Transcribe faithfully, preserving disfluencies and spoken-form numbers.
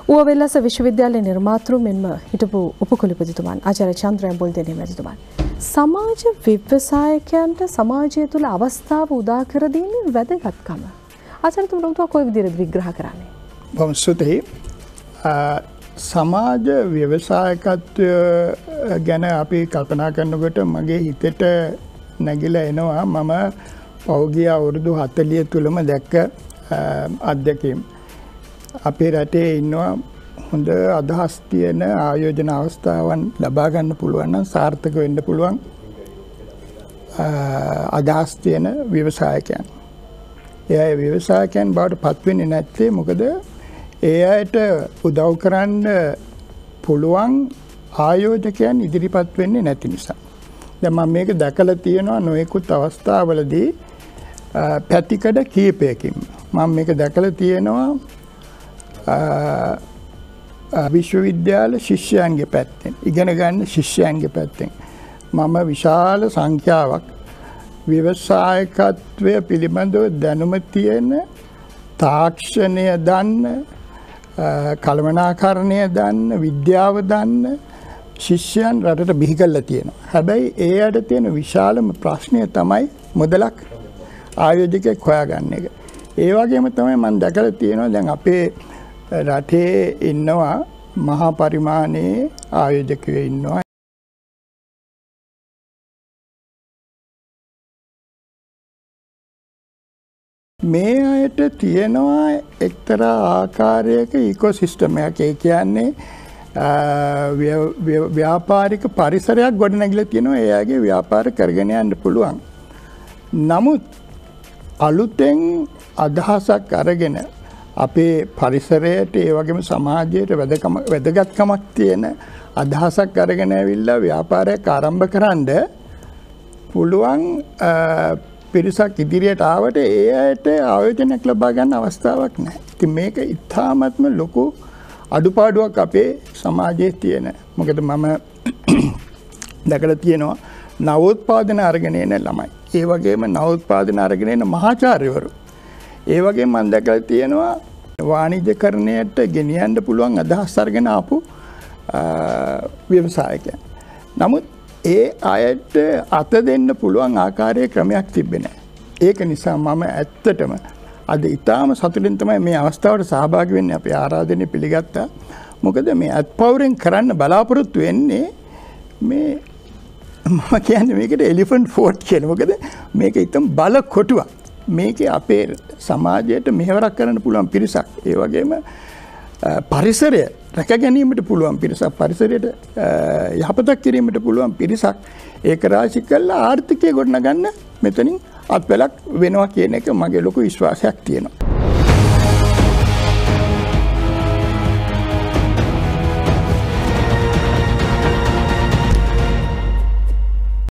ඌවවෙල්ලස විශ්වවිද්‍යාලයේ නිර්මාතෘ මෙන්ම හිටපු උපකුලපතිතුමන් ආචාර්ය චන්ද්‍ර එම්බුල්දෙනිය මැතිතුමන් සමාජ ව්‍යවසායකයන්ට සමාජය තුළ අවස්ථාව උදා කර දීමේ වැදගත්කම ආචාර්යතුමා උතුම් කොයි විදිහට විග්‍රහ කරන්නේ? බොහොම ස්තුතියි. සමාජ ව්‍යවසායකත්වය ගැන අපි කල්පනා කරනකොට මගේ හිතට නැගිලා එනවා මම පෞද්ගලික අවුරුදු හතළිහ තුලම දැක්ක අත්දැකීම්. අපේ රටේ ඉන්නවා හොඳ අදහස් තියෙන ආයෝජන අවස්ථාවන් ලබා ගන්න පුළුවන් නම් සාර්ථක වෙන්න පුළුවන් අදහස් තියෙන ව්‍යවසායකයන්. ඒ ව්‍යවසායකයන් බවට පත් වෙන්නේ නැත්තේ මොකද ඒ අයට උදව් කරන්න පුළුවන් ආයෝජකයන් ඉදිරිපත් වෙන්නේ නැති නිසා. දැන් මම මේක දැකලා තියෙනවා නොයෙකුත් අවස්ථාවලදී පැතිකඩ කීපයකින්. මම මේක දැකලා තියෙනවා විශ්වවිද්‍යාල ශිෂ්‍යයන්ගේ පැත්තෙන්, ඉගෙන ගන්න ශිෂ්‍යයන්ගේ පැත්තෙන් මම විශාල සංඛ්‍යාවක් ව්‍යවසායකත්වය පිළිබඳව දැනුම තියෙන, තාක්ෂණය දන්න, කළමනාකරණය දන්න, විද්‍යාව දන්න ශිෂ්‍යයන් රටට බිහි කරලා තියෙනවා. හැබැයි ඒ අයට තියෙන විශාලම ප්‍රශ්නය තමයි මුදලක් ආයෝජකයෙක් හොයාගන්න එක. ඒ වගේම තමයි මම දැකලා තියෙනවා දැන් අපේ රටේ ඉන්නවා මහා පරිමාණයේ ආයෝජකයෝ ඉන්නවා. මේ අයට තියෙනවා එක්තරා ආකාරයක ඉකෝසිස්ටම් එකක්. ඒ කියන්නේ ව්‍යාපාරික පරිසරයක් ගොඩනැගිලා තියෙනවා ඒ අයගේ ව්‍යාපාර කරගෙන යන්න පුළුවන්. නමුත් අලුතෙන් අදහසක් අරගෙන අපේ පරිසරයට ඒ වගේම සමාජයට වැදගත්කම වැදගත්කමක් තියෙන අදහසක් අරගෙන ඇවිල්ලා ව්‍යාපාරයක් ආරම්භ කරන්න පුළුවන් පිරිසක් ඉදිරියට ආවට ඒ අයට ආයෝජනයක් ලබා ගන්න අවස්ථාවක් නැහැ. ඉතින් මේක ඉතාමත්ම ලොකු අඩුපාඩුවක් අපේ සමාජයේ තියෙන. මොකද මම දැකලා තියෙනවා නවෝත්පාදන අරගෙන එන ළමයි. ඒ වගේම නවෝත්පාදන අරගෙන එන මහාචාර්යවරු. ඒ වගේම මම දැකලා තියෙනවා වාණිජකරණයට ගෙනියන්න පුළුවන් අදහස් අරගෙන ආපු ව්‍යවසායකයන්. නමුත් ඒ අයට අත දෙන්න පුළුවන් ආකාරයේ ක්‍රමයක් තිබෙන්නේ නැහැ. ඒක නිසා මම ඇත්තටම අද ඊටාම සතුටින් තමයි මේ අවස්ථාවට සහභාගී වෙන්නේ. අපි ආරාධනය පිළිගත්තා. මොකද මේ අත්පවුරෙන් කරන්න බලාපොරොත්තු වෙන්නේ මේ මම කියන්නේ මේකට එලිෆන්ට් ෆෝට් කියලා. මොකද මේක ඊටම බල කොටුවක්. මේකේ අපේ සමාජයට මෙහෙවරක් කරන්න පුළුවන් පිරිසක්. ඒ වගේම පරිසරය රැක ගැනීමට පුළුවන් පිරිසක්, පරිසරයට යහපතක් කිරීමට පුළුවන් පිරිසක් ඒක රාශි කළා ආර්ථිකය ගොඩනගන්න මෙතනින් අත්වලක් වෙනවා කියන එක මගේ ලොකු විශ්වාසයක් තියෙනවා.